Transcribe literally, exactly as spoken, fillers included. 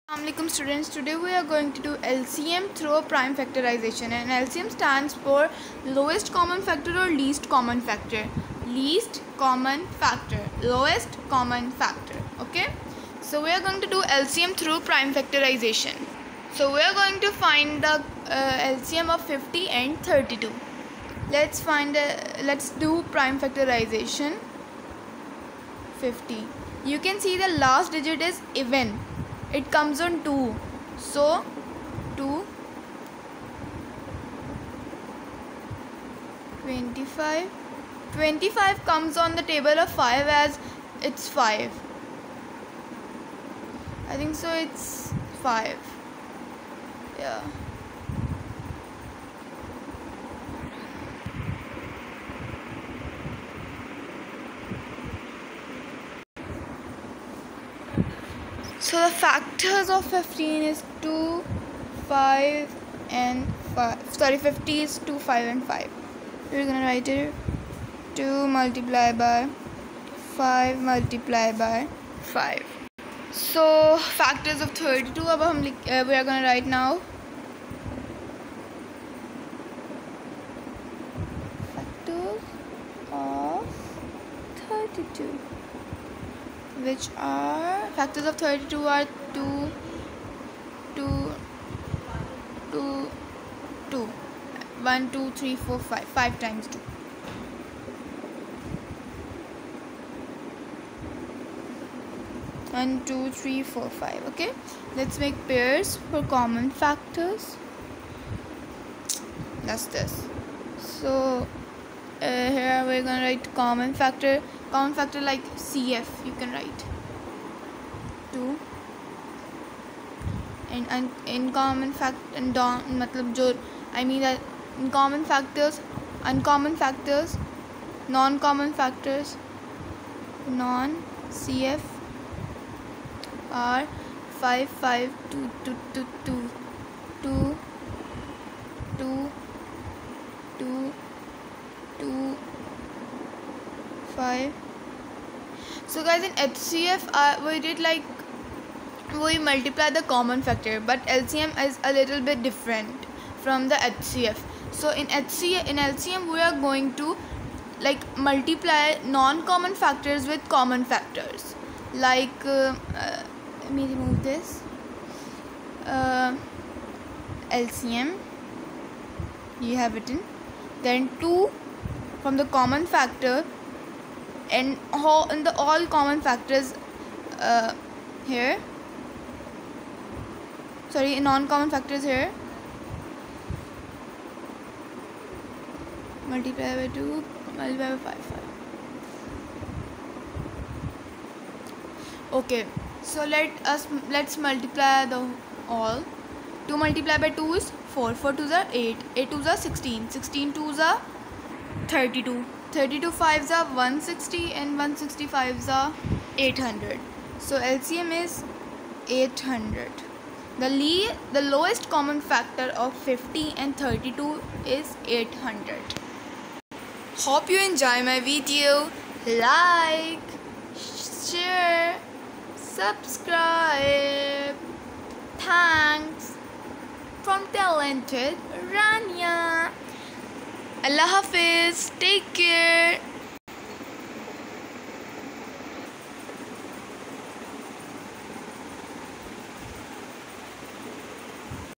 Assalamualaikum students, today we are going to do L C M through prime factorization, and L C M stands for lowest common factor or least common factor. Least common factor, lowest common factor. Okay, so we are going to do L C M through prime factorization. So we are going to find the uh, L C M of fifty and thirty-two. Let's find a, let's do prime factorization. fifty. You can see the last digit is even. It comes on two, so two, twenty-five, twenty-five comes on the table of five as it's five. I think so it's five. Yeah. So the factors of fifteen is two, five and five. Sorry, fifty is two, five and five. We're gonna write it two multiplied by five multiplied by five. So factors of thirty-two, अब हम uh, we are gonna write now. Factors of thirty-two, which are factors of thirty-two are two, two, two, two, one, two, three, four, five, five times two. one, two, three, four, five. Okay, let's make pairs for common factors. That's this. So uh, here we're gonna write common factor. Common factor like C F you can write two, and un in common fact and don matlab jo I mean that in common factors, uncommon factors, non-common factors, non C F are five, five, two, two, two, two, two, two, two, two, five. So guys, in H C F uh, we did like we multiply the common factor, but L C M is a little bit different from the H C F. So in H C F, in L C M we are going to like multiply non-common factors with common factors. Like uh, uh, let me remove this. Uh, L C M you have written, then two from the common factor, and all in the all common factors uh, here. Sorry, non-common factors here. Multiply by two, multiply by five, five. Okay, so let us let's multiply the all. two multiplied by two is four. four twos are eight. eight twos are sixteen. sixteen twos are thirty-two. thirty-two fives are one hundred sixty, and one hundred sixty-fives are eight hundred. So L C M is eight hundred. The le the lowest common factor of fifty and thirty-two is eight hundred. Hope you enjoy my video. Like, share, subscribe. Thanks from talented Rania. Allah Hafiz. Take care.